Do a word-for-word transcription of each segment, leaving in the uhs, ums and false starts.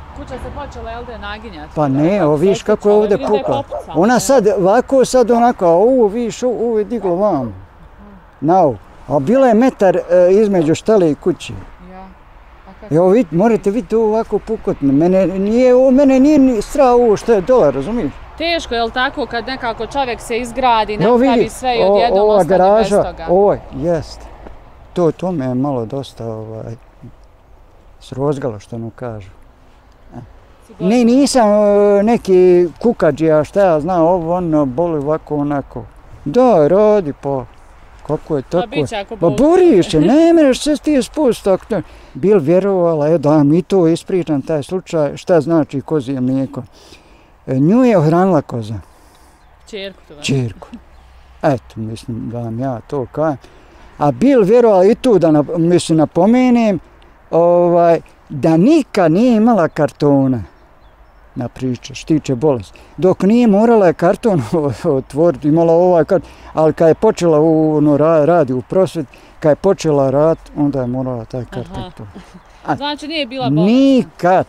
Kuća se počela, jel da, naginjati? Pa ne, ovo viš kako je ovdje pukla. Ona sad, ovako sad onako, a ovo viš, ovo je diglo vam. Nau. A bila je metar između štale i kući. Evo vidite, morate vidjeti ovo ovako pukotno. Mene nije, mene nije strah ovo što je dole, razumiješ? Teško je li tako kad nekako čovjek se izgradi, napravi sve i odjednom ostane bez toga? Ovo, jest. To, to me je malo dosta ovaj, srozgalo, što ono kažu. Ne, nisam neki kukađija, šta ja znam, ovo ono, boli ovako onako. Da, radi pa. Kako je tako? Pa boriš se, ne mereš se ti spust. Bil vjerovala, je da mi to ispričam, taj slučaj, šta znači kozije mlijeko. Nju je ohranila koza. Čerku to? Čerku. Eto, mislim da vam ja to kajem. A bil vjerovala i tu da mislim napomenem, ovaj, da nikad nije imala kartona na priča, štiće bolest. Dok nije morala je karton otvoriti, imala ovaj karton, ali kad je počela u, ono, radi u prosvjet, kad je počela rad, onda je morala taj karton. A, znači nije bila bolest? Nikad.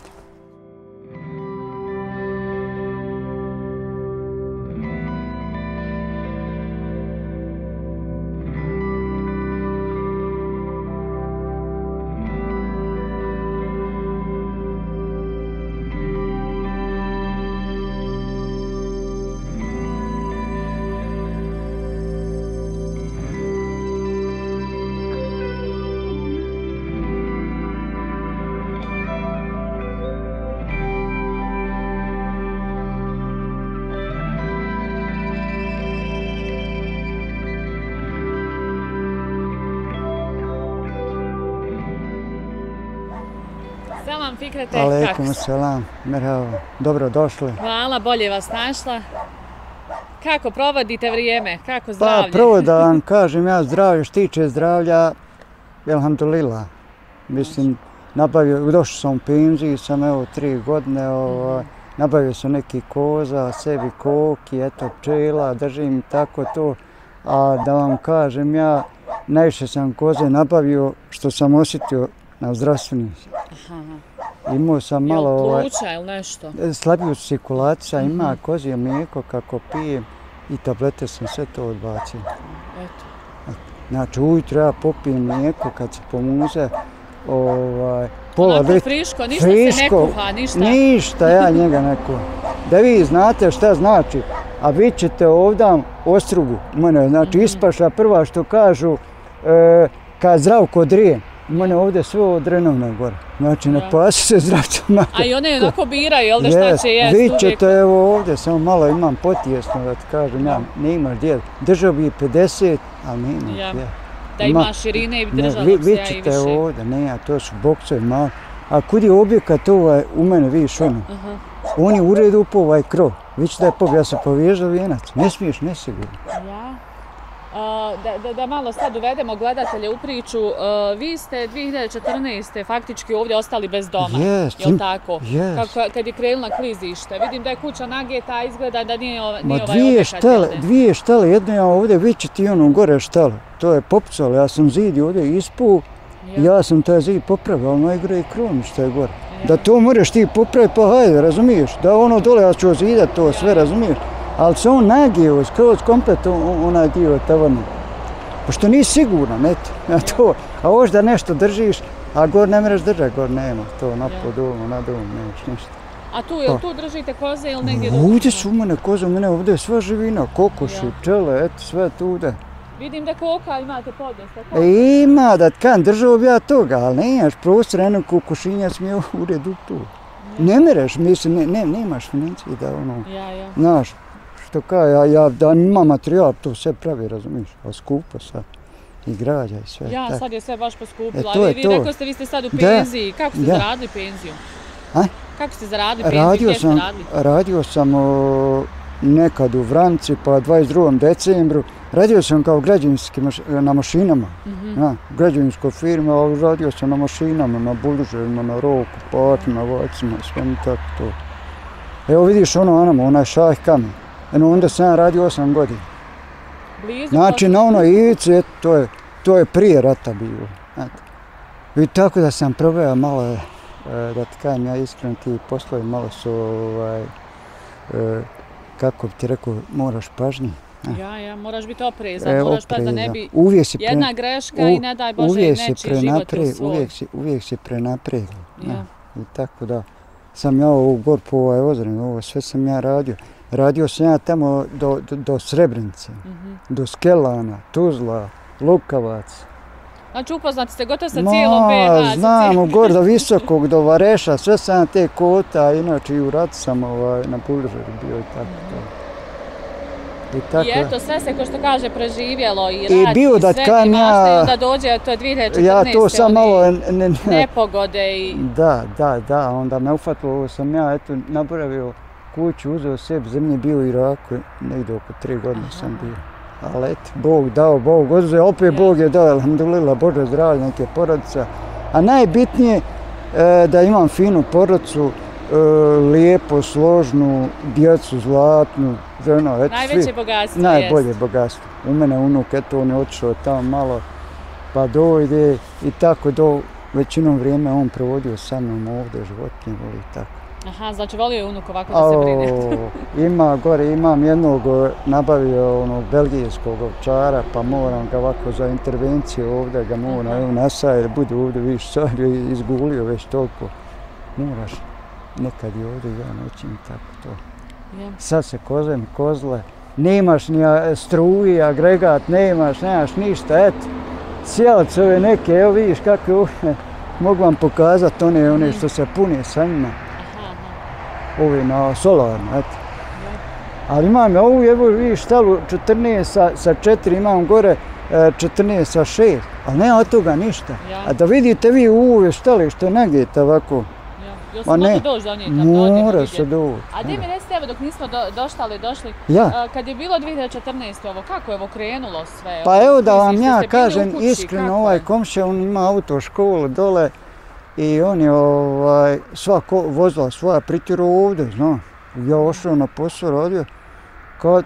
Selam Fikrete, Aleikum selam, merhaba, dobro došli. Hvala, bolje vas našla. Kako provodite vrijeme, kako zdravlje? Pa prvo da vam kažem, ja zdravlje, što tiče zdravlja, elhamdulillah. Mislim, nabavio, došao sam u penziji, sam evo tri godine, ovaj, nabavio sam neki koza, sebi koki, eto pčela, držim i tako to. A da vam kažem, ja najviše sam koze nabavio što sam osjetio na zdravstveni. Imao sam malo ovaj, pluća ili nešto? Slabiju cirkulacija, ima kozije mlijeko kako pijem i tablete sam sve to odbacio. Eto. Znači ujutro ja popijem mlijeko kad se pomuze, ovaj, pola onako lit, friško, ništa friško, se ne kuha, ništa? Ništa, ja njega ne kuham. Da vi znate šta znači, a vi ćete ovdje ostrugu, mene, znači ispaša prva što kažu, e, kad Zdravko drije, mene ovdje sve od Renovne gore. Znači, ne pasi se Zdravco mate. A i one onako biraju, jel da šta će jest uvijek? Vi ćete, evo ovdje, samo malo imam potijesno da ti kažem, ja, ne imaš djel. Držao bi pedeset, ali ne imaš djel. Da ima širine i bi držao dok se ja i više. Vi ćete ovdje, ne ja, to su boksovi malo. A kud je objekat ovaj, u mene, vidiš ono, on je u redu po ovaj krov. Vi ćete da je pobjela, ja sam povježao vijenac, ne smiješ, nesigurno. Ja? Da, da, da malo sad uvedemo gledatelje u priču, uh, vi ste dvije hiljade četrnaeste. faktički ovdje ostali bez doma, yes, je li tako? Yes. Kako, kad je krenula klizište, vidim da je kuća nageta, izgleda da nije, nije Ma ovaj dvije objekat. štale, dvije štale, jedno ja ovdje, vi ćete i ono gore štale. To je popucalo, ja sam zid ovdje ispu, ja. ja sam taj zid popravio, ali najgore je krovni što je gore. Ja. Da to moraš ti popraviti, pa hajde, razumiješ? Da ono dole ja ću zidat to sve, razumiješ? Ali se on nagio, skroz komplet onaj dio tavarni. Pošto nisi siguran, eto, to. A ovdje da nešto držiš, a gor ne mreš držati, gor nema, to na podomu, na domu, nemaš ništa. A tu, jel tu držite koze ili negdje drugdje? Ovdje su u mene koze, u mene ovdje je sva živina, kokoši, pčele, eto, sve tude. Vidim da koka imate podnes, tako? Ima, da kan, držao bi ja toga, ali nemaš prostor, jedno kokošinja smije u redu tu. Ne mereš, mislim, ne, ne, nemaš financije da ono, znaš. To kao, ja, ja da imam materijal, to sve pravi, razumiješ, a skupo sad. I građa i sve. Ja, tak. sad je sve baš poskupilo, e, ali vi rekao ste, vi ste sad u penziji. Da. Kako ste da. zaradili penziju? A? Kako ste zaradili penziju? Radio Gdje sam, ste radili? Radio sam o, nekad u Vranci, pa dvadeset drugom decembru. Radio sam kao građevinski maš, na mašinama, mm-hmm. ja, građevinskoj firme, ali radio sam na mašinama, na buldožerima, na roku, patima, vacima, sve mi tako to. Evo vidiš ono, onamo, onaj šah kamen. Eno, onda sam ja radio osam godina. Blizu? Znači, na onoj ivici, to je, to je prije rata bilo. I tako da sam probao malo da ti kažem ja iskreno, ti poslovi malo su, ovaj, kako bi ti rekao, moraš pažnje. Ja, ja, moraš biti oprezan, e, moraš paziti da ne bi pre... jedna greška u... i ne daj Bože nečiji život u svoj. Uvijek si, uvijek si prenapregao. Ja. I tako da sam ja ovo gor po ovaj ozren, ovo sve sam ja radio. Radio sam ja tamo do, do, do Srebrenice, mm-hmm. do Skelana, Tuzla, Lukavac. Znači upoznati ste gotovo sa cijelom B iH. Znam, u gor do Visokog, do Vareša, sve sam te kota, inače i u ratu sam ovaj, na Bulžeru bio i tako to. I, tako, I eto, sve se, ko što kaže, preživjelo i rad i, bio i da sve ja, i maštaju da dođe, to je dvije hiljade četrnaeste. Ja to sam malo ne, ne, nepogode i... Da, da, da, onda me ufatilo, ovo sam ja, eto, napravio kuću, uzeo sebi, zemlje bio u Iraku, negdje oko tri godine Aha. sam bio. Ali eto, Bog dao, Bog oduzeo, opet ja. Bog je dao, alhamdulillah, Bože zdravlje, neke porodice. A najbitnije e, da imam finu porodicu, e, lijepo, složnu, djecu zlatnu, ženo, eto, najveće svi, bogatstvo najbolje jest. bogatstvo. U mene unuk, eto, on je otišao tamo malo, pa dojde i tako do, većinom vrijeme on provodio sa mnom ovdje, životinje voli i tako. Aha, znači volio je unuk ovako da se brine. Ima gore, imam jednog nabavio onog belgijskog ovčara, pa moram ga ovako za intervenciju ovdje ga moram, evo nasaj, da bude ovdje viš sad je izgulio već toliko. Moraš nekad i ovdje ja noćim tako to. Yeah. Sad se kozem, kozle, nemaš ni struji, agregat, nemaš, nemaš ništa, eto. Sjelac ove neke, evo vidiš kako je ove, mogu vam pokazati one, one što se pune sa njima. Ovi na solarno, eto. Ali imam ja ovu, evo vidiš štalu četrnaest sa, sa četiri, imam gore četrnaest sa šest, ali nema od toga ništa. Ja. A da vidite vi u ove štale što je nagijete ovako. Ja. Jel se mogu doći do njih? Mora se doći. A gdje mi recite, evo dok nismo do, doštali, došli, ja. kad je bilo dvije hiljade četrnaeste ovo, kako je ovo krenulo sve? Pa evo da vam ja kažem iskreno, ovaj komšija, on ima autoškolu dole, i on je ovaj, sva vozila svoja pritjera ovdje, zna. Ja ošao na posao, radio. Kad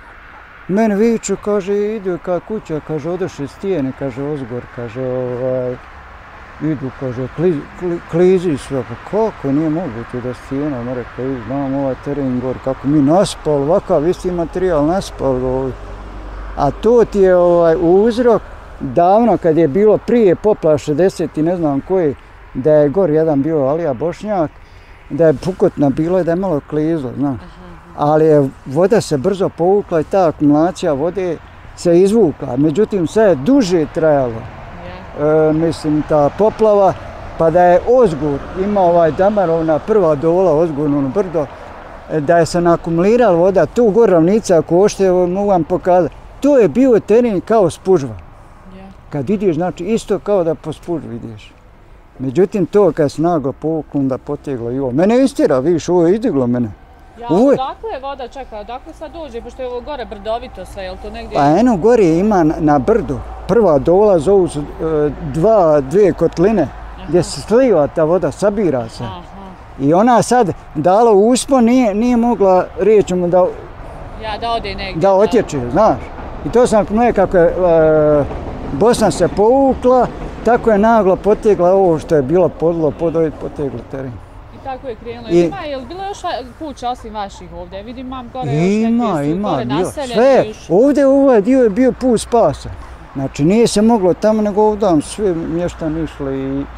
mene viču, kaže, idu ka kuća, kaže, odeš iz stijene, kaže, ozgor, kaže, ovaj, idu, kaže, kli, kli, klizi sve. Pa kako, nije moguće da stijena, me rekao, znam ovaj teren gor, kako mi naspali, ovakav isti materijal naspali ovdje. A to ti je ovaj, uzrok, davno kad je bilo prije poplava šezdeset i ne znam koji, da je gor jedan bio Alija Bošnjak, da je pukotna bila i da je malo klizlo, znaš. Ali je voda se brzo povukla i ta akumulacija vode se izvukla. Međutim, sve je duže trajalo, yeah. e, mislim, ta poplava, pa da je Ozgur imao ovaj Damarovna prva dola, Ozgurno brdo, da je se nakumulirala voda, tu gor ravnica košte, mogu vam pokazati, to je bio teren kao spužva. Yeah. Kad ideš, znači, isto kao da po spužvi ideš. Međutim, to kad se naglo povuklo, onda poteglo i ovo. Mene istira, vidiš, ovo je izdiglo mene. Ja, ovo je... odakle je voda, čekaj, odakle sad dođe, pošto je ovo gore brdovito sve, je li to negdje... Pa eno, gore ima na, na brdu, prva dola zovu su e, dva, dvije kotline, aha. gdje se sliva ta voda, sabira se. Aha. I ona sad dala uspon, nije, nije mogla, riječemo, da... Ja, da ode negdje. Da otječe, da. Znaš. I to sam ponovio kako je e, Bosna se povukla, tako je naglo potegla ovo što je bilo podlo, pod ovaj poteglo teren. I tako je krenulo. I... Ima, je li bilo još kuća osim vaših ovdje? Vidim, imam gore još neke ima, su ima, gore bio. naseljeni. Sve, još... ovdje ovaj dio je bio put spasa. Znači nije se moglo tamo, nego ovdje svi mještani išli i ja.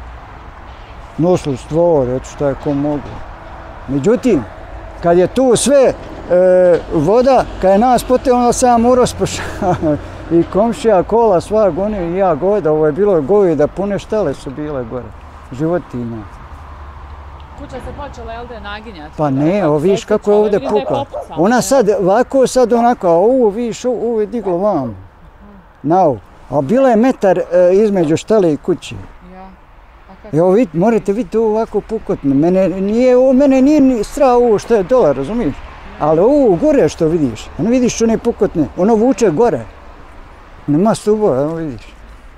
nosili stvor, eto šta je ko moglo. Međutim, kad je tu sve e, voda, kad je nas potegla, onda sam morao spašavati. I komšija, kola, sva goni i ja goda, ovo je bilo goji da pune štale su bile gore, životinja. Kuća se počela, jel da, naginjati? Pa ne, ovo vidiš kako je ovdje pukla. Ona sad, ovako sad onako, a ovo vidiš, ovo je diglo vam. Nau. A bila je metar e, između štale i kući. Ja. Evo vidite, morate vidjeti ovo ovako pukotno. Mene nije, ovo, mene nije strah ovo što je dole, razumiješ? Ali ovo gore što vidiš, ono vidiš one pukotne, ono vuče gore. Nema stubova, evo vidiš.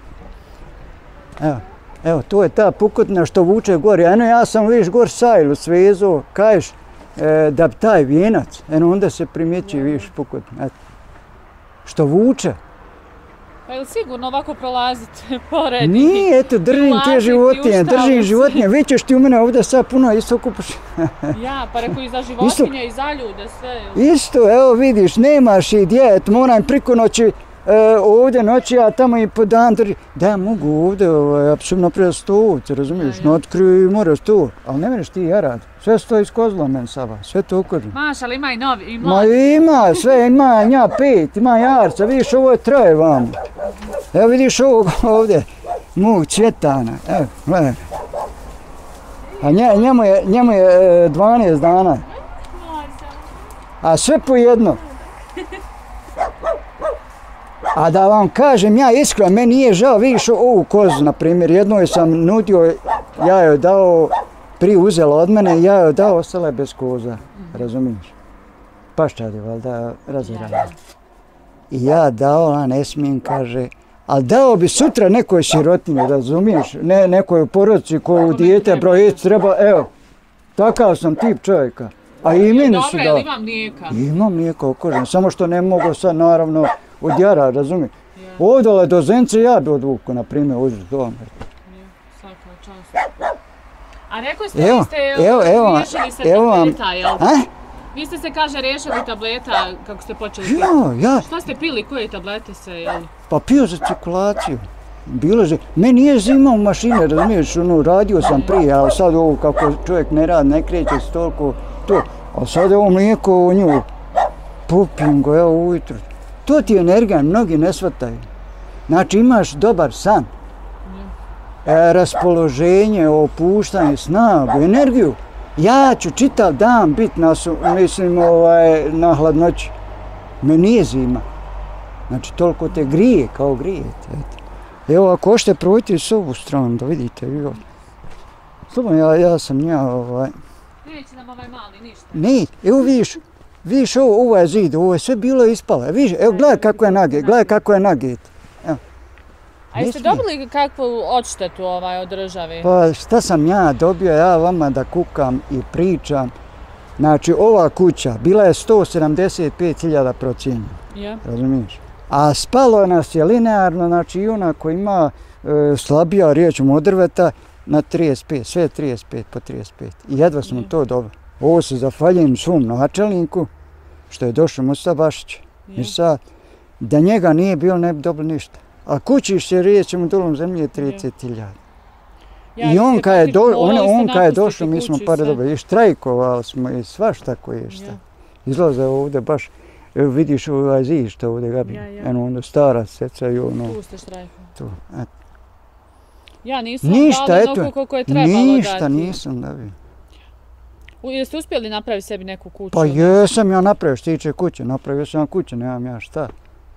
Evo, evo, to je ta pukotna što vuče gore. Eno, ja sam, vidiš, gor sajlu svezo, kažeš, e, da bi taj vijenac, eno, onda se primjeći, vidiš, pukotna. Eto. Što vuče. Pa je li sigurno ovako prolaziti pored? Nije, eto, držim te životinje, držim životinje. Već ćeš ti u mene ovdje sad puno isto kupaš. Ja, pa rekao i za životinje i za ljude, sve. Isto, evo vidiš, nemaš i djet, moram priko noći ovdje noći, a tamo i po dan drži. Da, mogu ovdje, apsolutno napraviti stolice, razumiješ, no otkriju i mora stol, ali ne mreš ti jarat. Sve stoji iz kozla men saba, sve to ukodim. Maš, ali ima i novi, i Ma mladi. ima, sve ima, nja pet, ima jarca, vidiš ovo je troje vam. Evo vidiš ovog ovdje, mog Cvjetana, evo, gledaj. A nje, njemu je, njemu je dvanaest dana. A sve po jedno. A da vam kažem, ja iskreno, meni nije žao, vidiš ovu kozu, na primjer, jednoj sam nudio, ja joj dao, prije uzela od mene, ja joj dao, ostala je bez koza, razumiješ? Paščadi, valjda, razirana. I ja dao, ona ne smijem, kaže, ali dao bi sutra nekoj sirotinji, razumiješ? Ne, nekoj porodici koju dijete brojiti treba, evo, takav sam tip čovjeka. A i meni su dao. Dobro, imam mlijeka? Imam mlijeka okožen, samo što ne mogu sad, naravno, od jara, razumiješ? Ovdje do Zence ja bi odvuku, na primjer, uzeti doma. Svaka čast. A rekli ste, vi ste riješili se tableta, jel? Vi ste se, kaže, riješili tableta kako ste počeli piti. Ja, ja. Šta ste pili, koje tablete se, jel? Pa pio za cirkulaciju. Bilo je, meni nije zima u mašine, razumiješ, ono, radio sam prije, ali sad ovo kako čovjek ne radi, ne kreće se toliko, to. Ali sad ovo mlijeko u nju, popim ga, evo ujutro. To ti je energija, mnogi ne shvataju. Znači imaš dobar san, e, raspoloženje, opuštanje, snagu, energiju. Ja ću čitav dan biti na, mislim, ovaj, na hladnoći. Me nije zima. Znači toliko te grije kao grijete. Evo ako hoćete probajte s ovu stranu da vidite. Slobodno, ja, ja sam nja ovaj... Neće nam ovaj mali ništa. Ne, evo vidiš. Vidiš ovo, ovo je zid, ovo je sve bilo ispalo. Vidiš, evo gledaj kako je naget, gledaj kako je naget. Evo. A jeste dobili kakvu odštetu ovaj od države? Pa šta sam ja dobio, ja vama da kukam i pričam. Znači ova kuća bila je sto sedamdeset pet hiljada procijenjena. Ja. Razumiješ? A spalo nas je linearno, znači i ona koja ima e, slabija riječ od drveta na trideset pet, sve trideset pet po trideset pet. I jedva smo ja. To dobili. Ovo se zahvaljujem svom načelniku, što je došao Musa Bašić. I sad, da njega nije bilo, ne bi dobili ništa. A kući se rijećemo dolom zemlje trideset hiljada. I on kad je, do, on, on kad je došao, mi smo pare dobili. I štrajkovali smo i svašta koje je šta. Izlaze ovdje baš, vidiš ovaj zid što ovdje gabi. Ja, ja. Eno onda stara seca i ono. Tu ste štrajkovali. Tu, eto. Ja nisam dali onoliko koliko je trebalo dati. Ništa nisam dobio. Jeste uspjeli napraviti sebi neku kuću? Pa jesam ja napravio što tiče kuće, napravio sam kuću, nemam ja šta.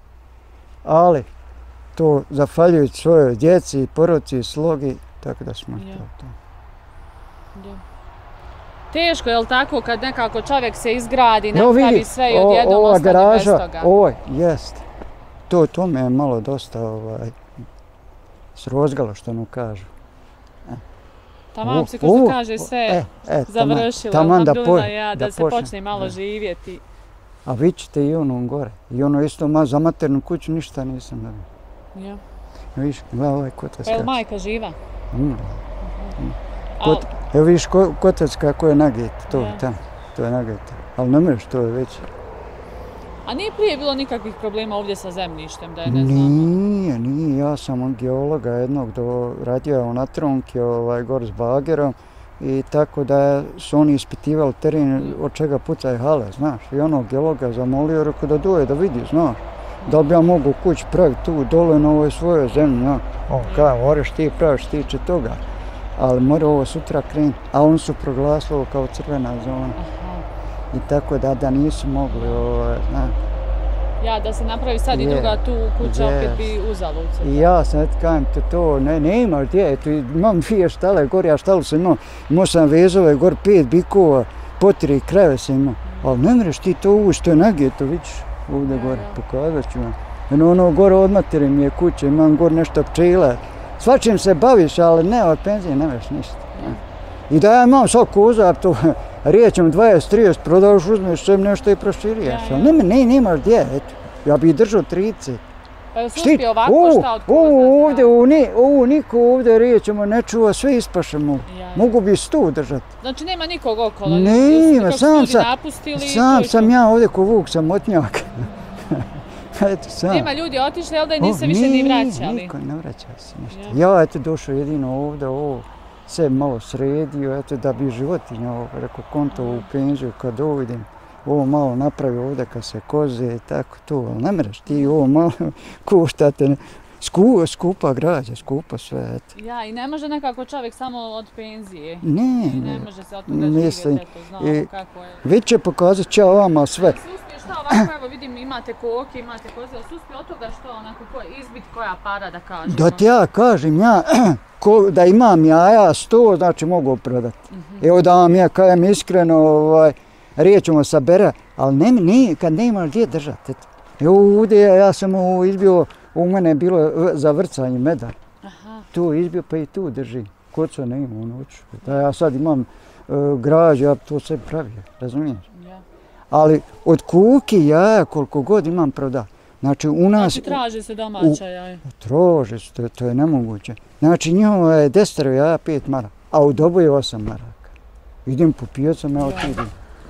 Ali, to zahvaljujući svojoj djeci, porodici i slogi, tako da smo ja. to. to. Ja. Teško je li tako kad nekako čovjek se izgradi, napravi sve i odjednom ostane bez toga? Ovo, jest. To, to me je malo dosta ovaj, srozgalo što ono kažu. Tamam se, kao se kaže, sve e, e, završilo, taman da, po, ja, da, da se počne, počne malo da. živjeti. A vi ćete i ono gore. I ono isto ma, za maternu kuću ništa nisam dobio. Ja. Viš, gledaj ovaj kotac. Je li majka živa? Mm. Mm. Kot, Al... Evo viš ko, kotac kako je naget, to ja. tamo, to je naget. Ali ne mreš, to je već. A nije prije bilo nikakvih problema ovdje sa zemljištem, da je ne znamo? Nije, nije. Ja sam od geologa jednog do radio na Tronki, ovaj, gor s bagerom. I tako da su oni ispitivali teren od čega pucaju hale, znaš. I onog geologa zamolio, rekao da doje da vidi, znaš. Da bi ja mogu kuć praviti tu dole na ovoj svojoj zemlji, znaš. On kada, moraš ti praviš tiče toga. Ali mora ovo sutra krenuti. A oni su proglasili kao crvena zona. I tako da, da nisu mogli, ovaj, znaš. Ja, da se napravi sad i druga tu kuća, opet bi uzalud se. I ja sam, eto, kajem te to, ne, ne imaš gdje, eto, imam dvije štale gori, ja štalu sam imao, imao sam vezove, gor pet bikova, po tri krave sam imao. Ali ne mreš ti to ući, to je nagije, to vidiš, ovdje gore, pokazat ću vam. Jedno ono, gore od matere mi je kuća, imam gor nešto pčela. Svačim se baviš, ali ne, od penzije ne mreš ništa. I da ja imam svak uzap, to rijećem dvadeset trideset, prodaš, uzmeš sve nešto i proširiješ. Ja, ja. Ne, ne, nemaš gdje, eto. Ja bih držao trideset. Pa je se uspio ovako šta od koza? Ovdje, ovo niko ovdje riječemo ne čuva, sve ispaše mogu. Mogu bi stu držati. Znači nema nikog okolo? Nema, sam sam ja ovdje ko vuk samotnjak. Nema ljudi otišli, ali da i niste više ni vraćali? Niko ne vraća se ništa. Ja eto došao jedino ovdje, ovo sve malo sredio, eto da bi životinja ovo, rekao konto u penziju kad dovidim. Ovo malo napravi ovdje kad se koze i tako to, ali ne mreš ti ovo malo koštate. Sku, skupa građa, skupa sve, eto. Ja, i ne može nekako čovjek samo od penzije. Ne, I ne može se od toga živjeti, eto, znamo kako je. Već će pokazat će vama sve. Se uspije šta ovako, evo vidim, imate koke, imate koze, ali se uspije od toga što onako izbit koja para da kažemo? Da ti ja kažem, ja, ko, da imam jaja sto, znači mogu prodati. Uh-huh. Evo da vam ja kajem iskreno, ovaj, rijećemo sabere, ali ne, ne, kad ne imaš gdje držati. Evo ovdje ja sam ovo izbio, u mene je bilo za vrcanje meda. Aha. Tu izbio pa i tu drži. Koco ne imam u noću. Da ja sad imam uh, građu, ja to sve pravio, razumiješ? Ja. Ali od kuki jaja koliko god imam proda. Znači u nas... Znači traže se domaća jaja? Traže se, to, to je nemoguće. Znači njihovo je desetero jaja pet maraka, a u dobu je osam maraka. Idem po pijacama, ja otidim.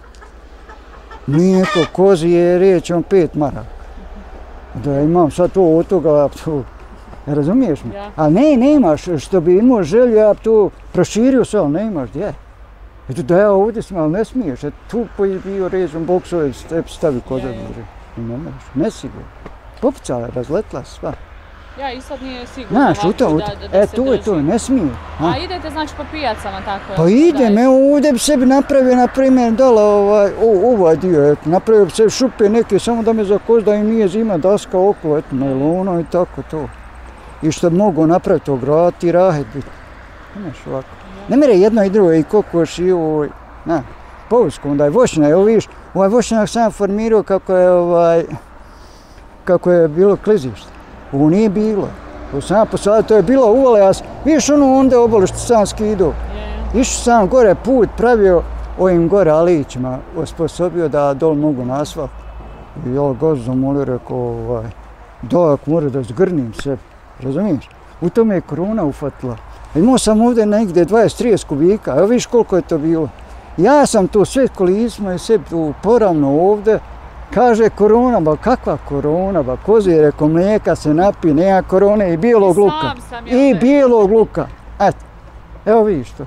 Mlijeko, kozi je riječ on pet maraka. Da imam sad to od toga, to, razumiješ mi? Ja. A ne, nemaš, što bi imao želju, ja to proširio sve, ali ne imaš gdje. Eto da ja ovdje sam, ali ne smiješ, eto tu bio rezom boksove, stavi koda ja, ja. I ne možeš, nesigurno. Popucala, razletla sva. Ja, i sad nije sigurno Znaš, ovako to, da, da, da e, se to drži. je to, ne smije. A, a idete znači po pijacama tako? Pa idem, evo ovdje bi sebi napravio, na primjer, dala ovaj, o, ovaj dio, eto, napravio bi sebi šupe neke, samo da me za koz da im nije zima daska okolo, eto, najlona i tako to. I što bi mogu napraviti, ograditi i rahet biti. Znaš, ovako. Ne mere jedno i drugo, i kokoš i ovoj, na, povusku, onda je voćnjak, evo vidiš, ovaj voćnjak sam formirao kako je, ovaj, kako je bilo klizište. Ovo nije bilo. To sam ja posadio, to je bilo uvale, ja sam, vidiš ono onda obalo što sam skidao. Išao sam gore put, pravio ovim gore alićima, osposobio da dol mogu na asfalt. I ja gazdu zamolio, rekao, ovaj, da, ako mora da zgrnim sve, razumiješ? U tome je korona ufatila. Imao sam ovdje negdje dvadeset trideset kubika, evo vidiš koliko je to bilo. Ja sam to sve kolicima i sve poravno ovdje. Kaže korona, ba kakva korona, ba kozi je rekao mlijeka se napi, nema korone i bijelog I luka. Sam I bijelog luka. Eto, evo vidiš to.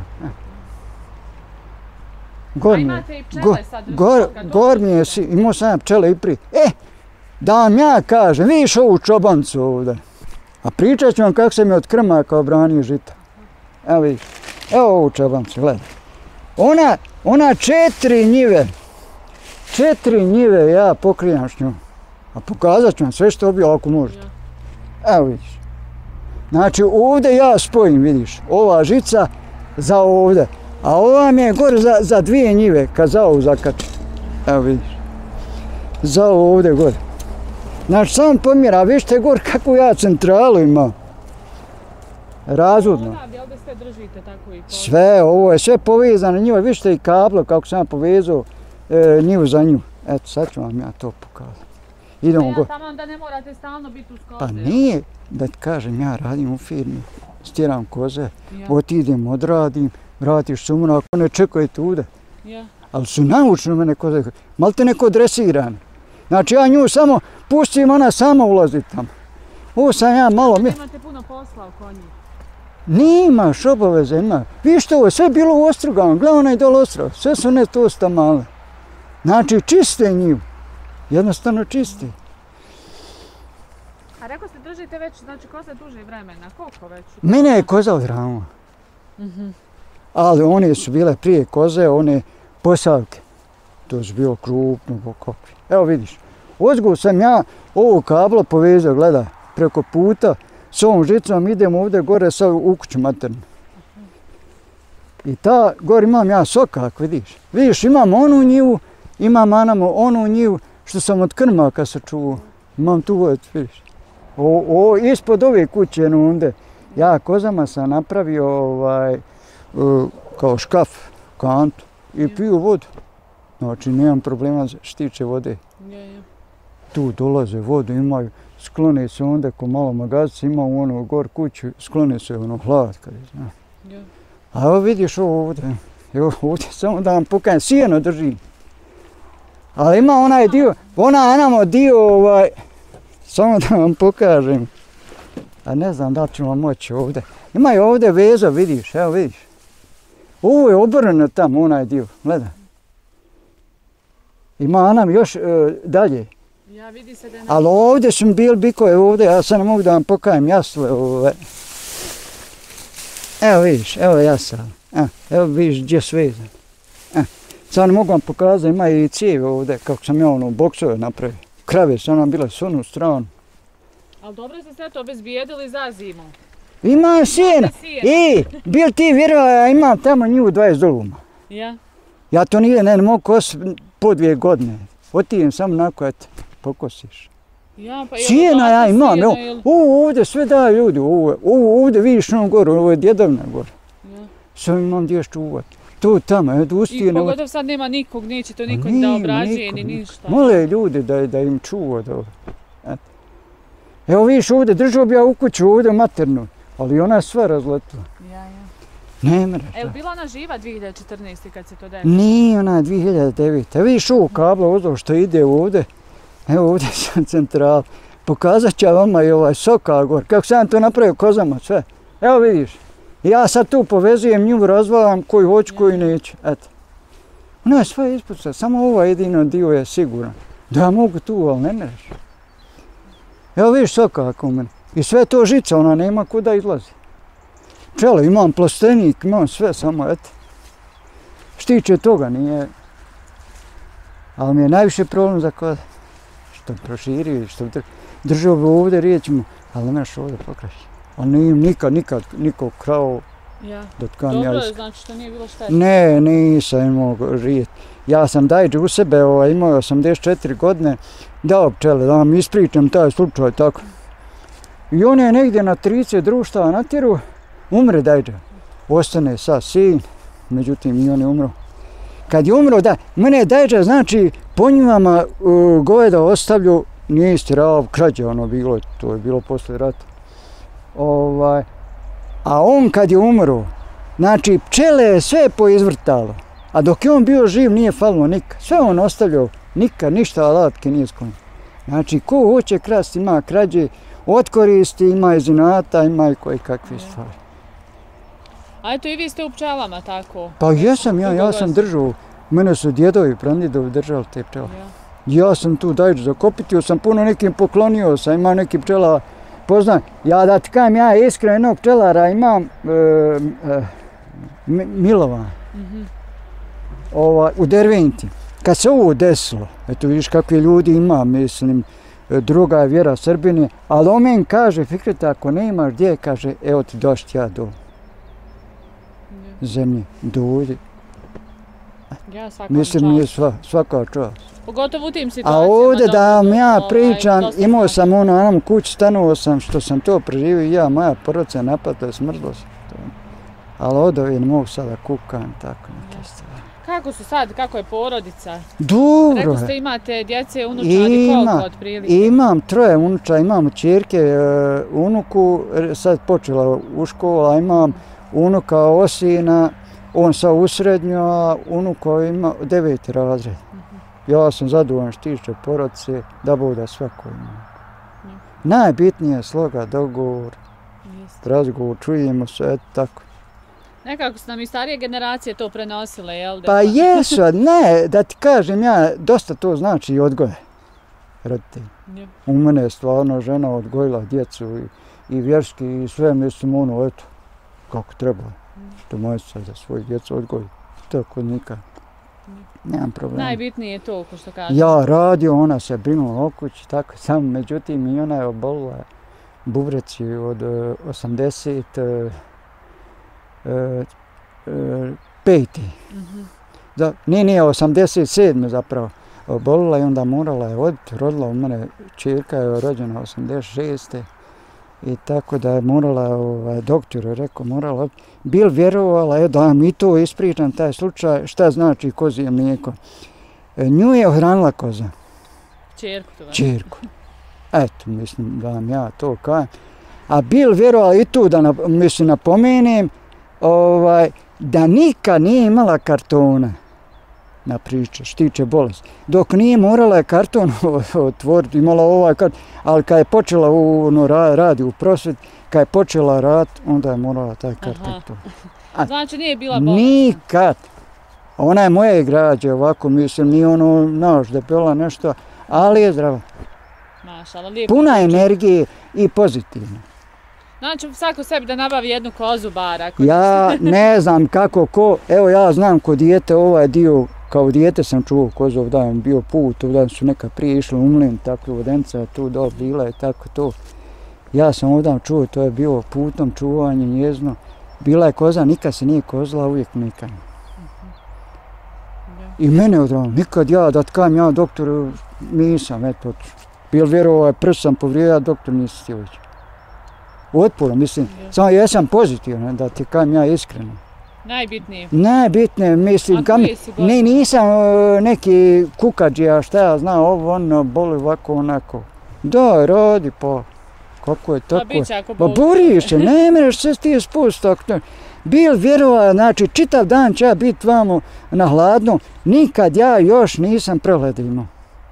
Gor mi je. A imate i pčele sad? Gor, gor mi je, imao sam ja pčele i prije. E, da vam ja kažem, vidiš ovu čobancu ovdje. A pričat ću vam kako sam je od krmaka obranio žita. Evo vidiš, evo ovu čobancu, gledaj. Ona, ona četiri njive. Četiri njive ja pokrijam s njom. A pokazat ću vam sve što bi ako možete. Evo vidiš. Znači ovdje ja spojim, vidiš, ova žica za ovdje. A ova mi je gore za, za dvije njive, kad za ovu zakačim. Evo vidiš. Za ovdje gore. Znači sam pomjera, vište gore kakvu ja centralu imam. Razudno. Ovdje sve držite tako i kozi? Sve, ovo je sve povezano njive, vište i kablo kako sam povezao. E, njivu za nju. Eto, sad ću vam ja to pokazati. Idemo go. Tamo da ne morate stalno biti uz koze. Pa nije, da ti kažem, ja radim u firmi, stiram koze, ja. Otidem, odradim, vratiš sumno, ako ne čekaju tude. Ja. Ali su naučno mene koze, malo te neko dresiran. Znači ja nju samo pustim, ona sama ulazi tamo. Ovo sam ja malo... Mi... Imate puno posla u konji. Nimaš obaveze, ima. Viš što ovo, sve bilo u Ostrugama, gledaj onaj dole ostrov, sve su ne to stamale. Znači, čiste njivu. Jednostavno čiste. A rekao ste, držite već, znači, koze duže vremena. Koliko već? Mene je koza od rama. Mm-hmm. Ali one su bile prije koze, one posavke. To su bilo krupno po kopi. Evo vidiš, ozgo sam ja ovo kablo povezao, gledaj, preko puta. S ovom žicom idem ovdje gore sa u kuću maternu. I ta, gore imam ja sokak, vidiš. Vidiš, imam onu njivu, imam anamo onu njivu što sam od krmaka sačuvao. Imam tu, vidiš. O, o, ispod ove kuće, no onda, ja kozama sam napravio ovaj, uh, kao škaf, kantu i piju vodu. Znači, nemam problema što tiče vode. Tu dolaze vodu, imaju skloni se onda ko malo magazica, ima u onu gor kuću, skloni se ono hlad kad je, znaš. A evo vidiš ovo ovdje, evo ovdje samo da vam pokajem, sjeno držim. Ali ima onaj dio, ona enamo dio ovaj, samo da vam pokažem. A ne znam da li ću vam moći ovdje. Ima i ovdje veza, vidiš, evo vidiš. Ovo je obrano tamo, onaj dio, gledaj. Ima nam još e, dalje. Ja vidi se da je... Ali ovdje su bili bikovi ovdje, ja sad ne mogu da vam pokajem jasle ove. Evo vidiš, evo jasal. E, evo vidiš gdje su vezani. E, sad ne mogu vam pokazati, ima i cijevi ovdje, kako sam ja ono boksove napravio. Krave su nam bile s onu stranu. Ali dobro ste sve to obezbijedili za zimu. Ima sjena. I, bil ti vjerovala, ja imam tamo nju dvadeset duluma. Ja? Ja to nije, ne, ne mogu kositi po dvije godine. Otijem samo nako, eto, pokosiš. Ja, pa sjena ja imam, evo, ovo ovdje sve daju ljudi, ovo, ovo ovdje vidiš ono gore, ovo je djedovna gore. Ja. Sve imam gdje čuvati. Tu, tamo, evo, ustije. I pogotovo sad nema nikog, neće to nikog da obrađuje ni ništa. Mole ljudi da, da im čuva dobro. Eto. Evo vidiš ovdje, držao bi ja u kuću ovdje maternu, ali ona je sve razletila. Ja, ja. Ne mreš. Evo, bila ona živa dvije hiljade četrnaeste. kad se to desilo? Nije, ona je dvije hiljade devete. Evo vidiš ovo kabla ovdje što ide ovdje. Evo ovdje sam central. Pokazat ću vama i ovaj sokal gor. Kako sam to napravio kozama, sve. Evo vidiš. Ja sad tu povezujem nju, razvalam koji hoću, koji neću. Eto. Ona je sve ispucala, samo ovaj jedino dio je siguran. Da ja mogu tu, ali ne mreš. Evo vidiš sokal u mene. I sve to žica, ona nema kuda izlazi. Pčele, imam plastenik, imam sve, samo eto. Štiće toga nije. Ali mi je najviše problem za kod. Što proširio, što držao bi ovdje riječima, ali nemaš ovdje pokraći. Ali nijem nikad, nikad, nikog krao. Ja. Dotkam Dobro ja je, znači što nije bilo štetno. Ne, nisam imao rijet. Ja sam dajđe u sebe, ovaj, imao osamdeset četiri godine, dao pčele, da vam ispričam taj slučaj, tako. I on je negdje na trideset društava natjeru, umre dajđe. Ostane sad sin, međutim i on je umro. Kad je umro, da, mene je dajđe, znači, po njimama uh, goveda ostavlju, nije istirao, krađe ono bilo, to je bilo posle rata. Ovaj, a on kad je umro, znači pčele je sve poizvrtalo, a dok je on bio živ nije falilo nikad. Sve on ostavljao, nikad, ništa alatke nije sklonio. Znači, ko hoće krasti ima krađe, od koristi, ima i zinata, ima i koji kakve stvari. A eto i vi ste u pčelama tako? Pa jesam, ja, ja sam držao, mene su djedovi, prandidovi držali te pčele. Ja, ja sam tu dajđu zakopitio, sam puno nekim poklonio, sam imao neki pčela poznam. Ja da ti kajem, ja iskreno jednog pčelara imam e, e, Milovan, mm-hmm. Ova, u Derventi. Kad se ovo desilo, eto vidiš kakvi ljudi ima, mislim, druga je vjera Srbine, ali on meni kaže, Fikreta, ako ne imaš gdje, kaže, evo ti došti ja do zemlje, dođi. Ja, mislim, nije sva, svaka čast. Pogotovo u tim situacijama. A ovdje da vam ja pričam, imao sam ono, na onom kući, stanuo sam što sam to preživio i ja, moja porodica napatila, smrzlo se. Ali od ove ne mogu sada kukam, tako neke stvari. Kako su sad, kako je porodica? Dobro. Rekli ste imate djece, unučadi, koliko otprilike? Imam troje unuča, imam ćerke, unuku, sad počela u školu, a imam unuka osina, on sa u srednju, a unuka ima deveti razred. Ja sam zadovoljan što tiče porodice, da bude svako ima. Najbitnije je sloga, dogovor, razgovor, čujemo se, eto tako. Nekako su nam i starije generacije to prenosile, jel? Pa jesu, ne, da ti kažem ja, dosta to znači i odgoje roditelji. U mene je stvarno žena odgojila djecu i, i vjerski i sve, mislim, ono, eto, kako treba. Što moje se za svoju djecu odgoji. Tako nikad. Nemam problema. Najbitnije je to, ko što kažem. Ja radio, ona se brinula o kući, tako samo, međutim i ona je obolila bubreci od osamdeset peti. Mm-hmm. Da, nije, nije, osamdeset sedme zapravo. Obolila i onda morala je odbiti, rodila u mene, čirka je rođena osamdeset šeste. I tako da je morala, ovaj, doktor je rekao, morala odbiti. Bil vjerovala, je, da mi to ispričam, taj slučaj, šta znači kozije mlijeko. Nju je ohranila koza. Čirku to. Čirku. Eto, mislim da vam ja to kajem. A bil vjerovali i tu da mislim napomenem, ovaj, da nikad nije imala kartona na priče, što tiče bolesti. Dok nije morala je karton otvoriti, imala ovaj karton, ali kad je počela u, no, radi u prosvjet, kad je počela rad, onda je morala taj karton to. Znači nije bila bolest? Nikad. Ona je moje građe, ovako mislim, nije ono naš debela nešto, ali je zdrava. Mašala, lijepo. Puna energije i pozitivna. Znači svako sebi da nabavi jednu kozu bara. Ja ne znam kako ko, evo ja znam kod dijete ovaj dio, kao dijete sam čuo kozu, ovdje je bio put, ovdje su neka prije išla umlin, tako vodenica tu dol bila i tako to. Ja sam ovdje čuo, to je bilo putom čuvanje njezno. Bila je koza, nikad se nije kozla, uvijek nikad. I mene odrano, nikad ja, da tkam ja doktoru, nisam, eto, bil vjerovao je prst sam povrijedio, doktor nisi htio ići. Otporo, mislim, samo jesam pozitivan, da ti kajem ja iskreno. Najbitnije? Najbitnije, mislim, kam, ne, nisam neki kukađija, šta ja znam, ovo, ono, boli ovako, onako. Daj, radi, pa, kako je tako? Pa bit će ako boli. Pa boriš se, ne mereš se ti spust, tako. Bil vjerovao, znači, čitav dan će ja biti vamo na hladno, nikad ja još nisam prehleda imao.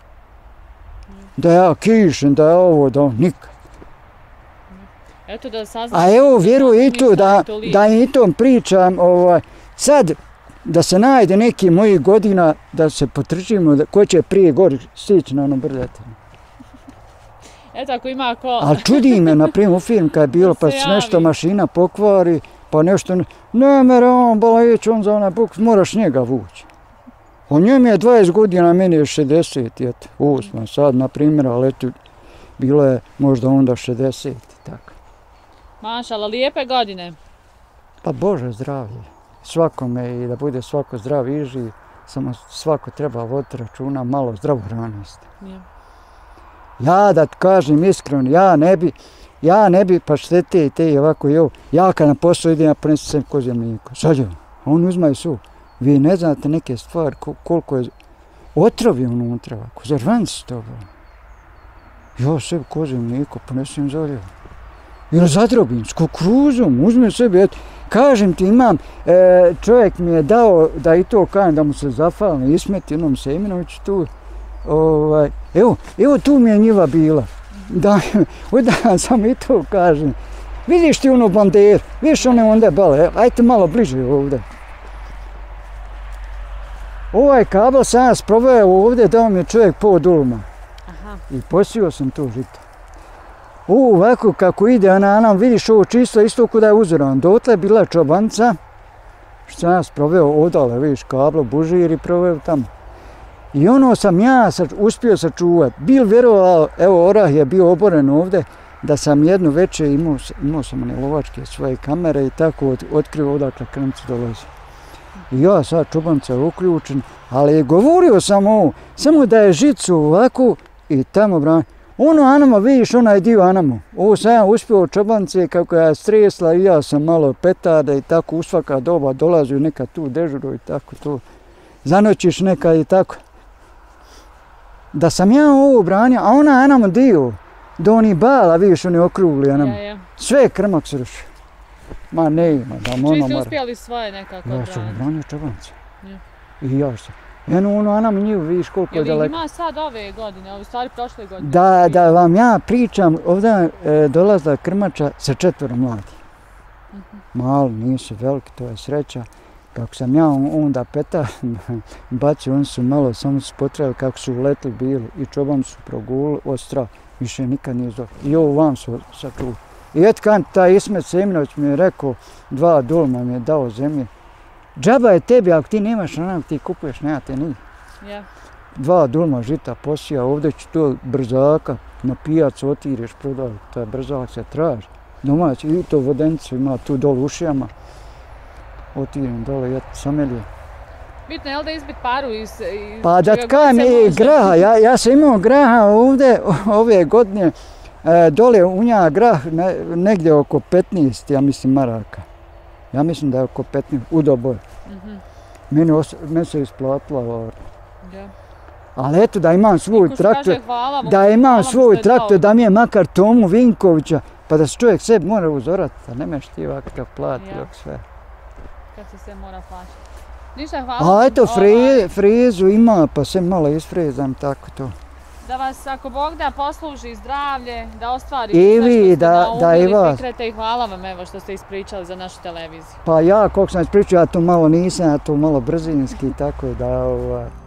Da ja kišem, da je ovo, da nikad. Eto da saznam. A evo, vjeruj i tu, da, da i tom pričam, ovaj, sad, da se najde neki mojih godina, da se potrčimo, da, ko će prije gori stići na ono brljatinu. Eto, ako ima ko... Ali čudi me, na primjer, u film kad je bilo, pa se nešto mašina pokvari, pa nešto... Ne, mere, on, bala ići, on za onaj buks, moraš njega vući. O njem je dvadeset godina, meni je šezdeset, eto, osma sad, na primjer, ali eto, bilo je možda onda šezdeset, tako. Mašala, lijepe godine. Pa Bože zdravlje, svakome i da bude svako zdrav i živ, samo svako treba voditi računa, malo zdravu hranost. Yeah. Ja da kažem iskreno, ja ne bi, ja ne bi, pa štete i te i ovako i ovo, ja kad na posao idem, ja prinesu sem kozje mlijeko, sad je, on uzmaju su. Vi ne znate neke stvari, koliko je otrovi unutra, ovako, zar van si to, bro? Ja sebi kozje mlijeko ponesem zaljevo. Ili zadrobim, s kukuruzom, uzmem sebi, eto, kažem ti imam, e, čovjek mi je dao da i to kažem, da mu se zafali, ismeti jednom Seminoviću tu, ovaj, evo, evo tu mi je njiva bila, da, da sam i to kažem, vidiš ti ono banderu, vidiš one onda bale, ajte malo bliže ovdje. Ovaj kabel sam ja sproveo ovdje, dao mi je čovjek pol dulma. Aha. I posio sam to žito. U, ovako kako ide, Ana, Ana, vidiš ovo čisto, isto kuda je uzoran. Dotle je bila čobanca, što sam ja sproveo odale, vidiš, kablo, bužir i proveo tamo. I ono sam ja sač, uspio sačuvati. Bil vjerovao, evo, orah je bio oboren ovdje, da sam jednu večer imao, imao sam one lovačke svoje kamere i tako od, otkrio odakle krmci dolazi. I ja sad čubanca uključen, ali govorio sam ovo, samo da je žicu ovako i tamo brani. Ono Anamo, vidiš, onaj dio Anamo. Ovo sam ja uspio od čobance kako je stresla i ja sam malo petarda i tako u svaka doba dolazio neka tu dežuro i tako to. Zanoćiš neka i tako. Da sam ja ovo branio, a ona Anamo dio, do oni bala, vidiš, oni okrugli Anamo. Ja, ja. Sve krmak se ruši. Ma ne ima, da ono mora. Čiji ste uspjeli svoje nekako braniti? Ja sam branio čobance. Ja. I ja sam. Eno ono Anamo njivu, vidiš koliko je daleko. Jel ima sad ove godine, ove stvari prošle godine? Da, da vam ja pričam, ovdje je dolazila krmača sa četvoro mladih. Uh-huh. Malo, nisu veliki, to je sreća. Kako sam ja onda peta bacio, oni su malo, samo su potrebali kako su uletili bili i čoban su progulili od straha. Više nikad nije zove. I ovo vam su sačuvali. I et kad taj Ismet Seminović mi je rekao, dva dulma mi je dao zemlje. Džaba je tebi, ako ti nemaš onak, ti kupuješ, nema te ni. Yeah. Dva dulma žita posija, ovdje ću to brzaka, na pijacu otiriš, prodaj, taj brzak se traži. Domaći, i to vodenicu ima tu dole u ušijama. Otirim dole, jet, samelije. Bitno je li da izbit paru iz... iz pa da tkajem i graha, ja, ja sam imao graha ovdje ove godine, e, dole u nja grah ne, negdje oko petnaest, ja mislim, maraka. Ja mislim da je oko petnaest, u doboj. Mm-hmm. Meni, os, meni se isplatila. Ja. Ali eto da imam svoj traktor, da imam svoj traktor, da mi je makar Tomu Vinkovića, pa da se čovjek sebi mora uzorati, a ne meš ti ovakav plati dok sve. Kad se sve mora plaćati. Ništa, hvala. A eto, frizu ima, pa se malo isfrizam, tako to. Da vas, ako Bog da, posluži zdravlje, da ostvarite sve što ste naumili, Fikrete, i hvala vam evo što ste ispričali za našu televiziju. Pa ja, koliko sam ispričao, ja to malo nisam, ja to malo brzinski, tako da...